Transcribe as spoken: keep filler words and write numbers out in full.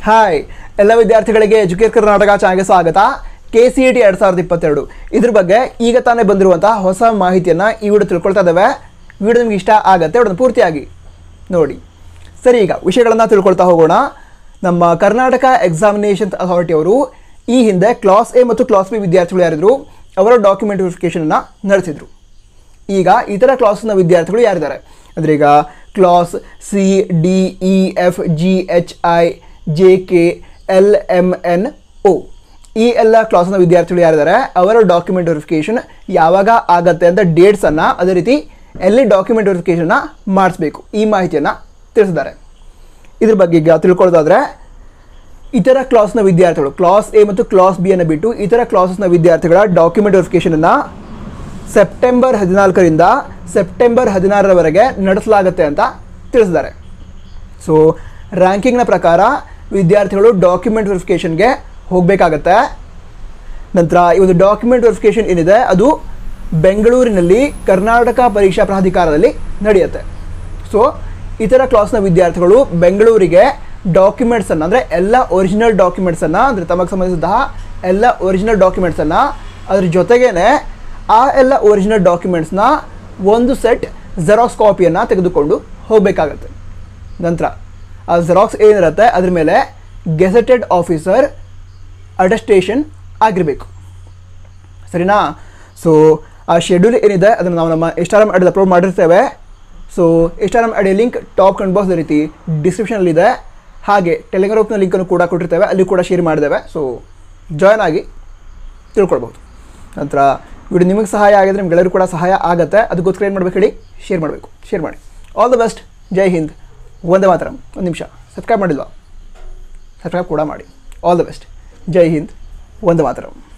Hi ಎಲ್ಲ ವಿದ್ಯಾರ್ಥಿಗಳಿಗೆ Educare Karnataka ಚಾನೆಲ್ಗೆ ಸ್ವಾಗತ. ಕೆಸಿಇಟಿ ಎರಡು ಸಾವಿರದ ಇಪ್ಪತ್ತೆರಡು ಇದ್ರ ಬಗ್ಗೆ ಈಗ ತಾನೇ ಬಂದಿರುವಂತಹ ಹೊಸ ಮಾಹಿತಿಯನ್ನು ಈ ವಿಡಿಯೋ ತಿಳ್ಕೊಳ್ತಾ ಇದ್ದೇವೆ. ವಿಡಿಯೋ ನಿಮಗೆ ಇಷ್ಟ ಆಗುತ್ತೆ, ವಿಡಿಯೋನ ಪೂರ್ತಿಯಾಗಿ ನೋಡಿ. ಸರಿ, ಈಗ ವಿಷಯಗಳನ್ನು ತಿಳ್ಕೊಳ್ತಾ ಹೋಗೋಣ. ನಮ್ಮ ಕರ್ನಾಟಕ ಎಕ್ಸಾಮಿನೇಷನ್ ಅಥಾರಿಟಿ ಅವರು ಈ ಹಿಂದೆ ಕ್ಲಾಸ್ ಎ ಮತ್ತು ಕ್ಲಾಸ್ ಬಿ ವಿದ್ಯಾರ್ಥಿಗಳು ಯಾರಿದ್ರು ಅವರ ಡಾಕ್ಯುಮೆಂಟ್ ವೆರಿಫಿಕೇಷನನ್ನು ನಡೆಸಿದರು. ಈಗ ಇತರ ಕ್ಲಾಸ್ನ ವಿದ್ಯಾರ್ಥಿಗಳು ಯಾರಿದ್ದಾರೆ ಅಂದರೆ ಈಗ class C D E F G H I J K L M N O ಈ ಎಲ್ಲ ಕ್ಲಾಸ್ನ ವಿದ್ಯಾರ್ಥಿಗಳು ಯಾರಿದ್ದಾರೆ ಅವರ ಡಾಕ್ಯುಮೆಂಟ್ ವೆರಿಫಿಕೇಷನ್ ಯಾವಾಗ ಆಗತ್ತೆ ಅಂತ ಡೇಟ್ಸನ್ನು, ಅದೇ ರೀತಿ ಎಲ್ಲಿ ಡಾಕ್ಯುಮೆಂಟ್ ವೆರಿಫಿಕೇಷನ್ನ ಮಾಡಿಸ್ಬೇಕು ಈ ಮಾಹಿತಿಯನ್ನು ತಿಳಿಸಿದ್ದಾರೆ. ಇದ್ರ ಬಗ್ಗೆ ಈಗ ತಿಳ್ಕೊಳ್ಳೋದಾದರೆ, ಇತರ ಕ್ಲಾಸ್ನ ವಿದ್ಯಾರ್ಥಿಗಳು ಕ್ಲಾಸ್ ಎ ಮತ್ತು ಕ್ಲಾಸ್ ಬಿ ಅನ್ನು ಬಿಟ್ಟು ಇತರ ಕ್ಲಾಸಸ್ನ ವಿದ್ಯಾರ್ಥಿಗಳ ಡಾಕ್ಯುಮೆಂಟ್ ವೆರಿಫಿಕೇಷನನ್ನು ಸೆಪ್ಟೆಂಬರ್ ಹದಿನಾಲ್ಕರಿಂದ ಸೆಪ್ಟೆಂಬರ್ ಹದಿನಾರರವರೆಗೆ ನಡೆಸಲಾಗುತ್ತೆ ಅಂತ ತಿಳಿಸಿದ್ದಾರೆ. ಸೊ ರ್ಯಾಂಕಿಂಗ್ನ ಪ್ರಕಾರ ವಿದ್ಯಾರ್ಥಿಗಳು ಡಾಕ್ಯುಮೆಂಟ್ ವೆರಿಫಿಕೇಷನ್ಗೆ ಹೋಗಬೇಕಾಗತ್ತೆ. ನಂತರ ಈ ಒಂದು ಡಾಕ್ಯುಮೆಂಟ್ ವೆರಿಫಿಕೇಷನ್ ಏನಿದೆ ಅದು ಬೆಂಗಳೂರಿನಲ್ಲಿ ಕರ್ನಾಟಕ ಪರೀಕ್ಷಾ ಪ್ರಾಧಿಕಾರದಲ್ಲಿ ನಡೆಯುತ್ತೆ. ಸೊ ಇತರ ಕ್ಲಾಸ್ನ ವಿದ್ಯಾರ್ಥಿಗಳು ಬೆಂಗಳೂರಿಗೆ ಡಾಕ್ಯುಮೆಂಟ್ಸನ್ನು ಅಂದರೆ ಎಲ್ಲ ಒರಿಜಿನಲ್ ಡಾಕ್ಯುಮೆಂಟ್ಸನ್ನು ಅಂದರೆ ತಮಗೆ ಸಂಬಂಧಿಸಿದಂತಹ ಎಲ್ಲ ಒರಿಜಿನಲ್ ಡಾಕ್ಯುಮೆಂಟ್ಸನ್ನು ಅದ್ರ ಜೊತೆಗೇ ಆ ಎಲ್ಲ ಒರಿಜಿನಲ್ ಡಾಕ್ಯುಮೆಂಟ್ಸ್ನ ಒಂದು ಸೆಟ್ ಜೆರಾಕ್ಸ್ ಕಾಪಿಯನ್ನು ತೆಗೆದುಕೊಂಡು ಹೋಗಬೇಕಾಗತ್ತೆ. ನಂತರ ಆ ಜೆರಾಕ್ಸ್ ಏನಿರುತ್ತೆ ಅದ್ರ ಮೇಲೆ ಗೆಜೆಟೆಡ್ ಆಫೀಸರ್ ಅಟೆಸ್ಟೇಷನ್ ಆಗಿರಬೇಕು. ಸರಿನಾ? ಸೊ ಆ ಶೆಡ್ಯೂಲ್ ಏನಿದೆ ಅದನ್ನು ನಾವು ನಮ್ಮ ಇನ್ಸ್ಟಾಗ್ರಾಮ್ ಐಡಿಯಲ್ಲಿ ಅಪ್ಲೋಡ್ ಮಾಡಿರ್ತೇವೆ. So Instagram ID link top comment box ರೀತಿ ಡಿಸ್ಕ್ರಿಪ್ಷನಲ್ಲಿದೆ. ಹಾಗೆ ಟೆಲಿಗ್ರಾಮ್ ಗ್ರೂಪ್ನ ಲಿಂಕನ್ನು ಕೂಡ ಕೊಟ್ಟಿರ್ತೇವೆ, ಅಲ್ಲಿ ಕೂಡ ಶೇರ್ ಮಾಡಿದ್ದೇವೆ. ಸೊ ಜಾಯ್ನ್ ಆಗಿ ತಿಳ್ಕೊಳ್ಬೋದು. ನಂತರ ವಿಡಿಯೋ ನಿಮಗೆ ಸಹಾಯ ಆಗಿದ್ರೆ ನಿಮ್ಗೆಲ್ಲರೂ ಕೂಡ ಸಹಾಯ ಆಗುತ್ತೆ. ಅದಕ್ಕೋಸ್ಕರ ಏನು ಮಾಡಬೇಕು ಹೇಳಿ, ಶೇರ್ ಮಾಡಬೇಕು. ಶೇರ್ ಮಾಡಿ. All the best. ಜೈ ಹಿಂದ್. ಒಂದೇ ಮಾತ್ರ. ಒಂದು ನಿಮಿಷ, ಸಬ್ಸ್ಕ್ರೈಬ್ ಮಾಡಿಲ್ವಾ? ಸಬ್ಸ್ಕ್ರೈಬ್ ಕೂಡ ಮಾಡಿ. All the best. ಜೈ ಹಿಂದ್. ಒಂದೇ ಮಾತ್ರ.